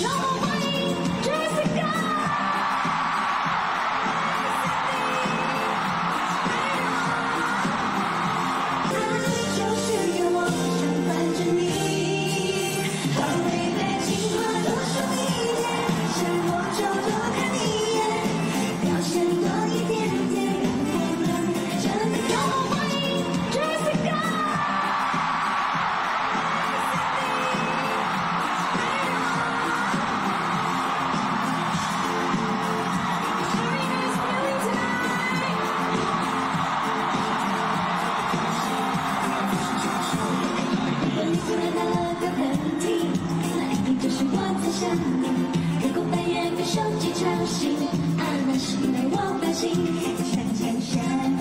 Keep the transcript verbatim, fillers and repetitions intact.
让我们欢迎 Jessica。爱就是有我相伴着你，把未来情话多说一点，想我就多看一眼，表现多一点点，让我们真的让我欢迎 Jessica。你突然打了个喷嚏，那一定就是我在想你。隔空翻阅个手机抄袭，啊，那是因为我发现，想想想。